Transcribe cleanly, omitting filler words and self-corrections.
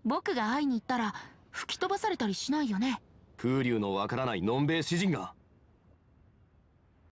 僕が会いに行ったら吹き飛ばされたりしないよね。 風流のわからないのんべえ詩人が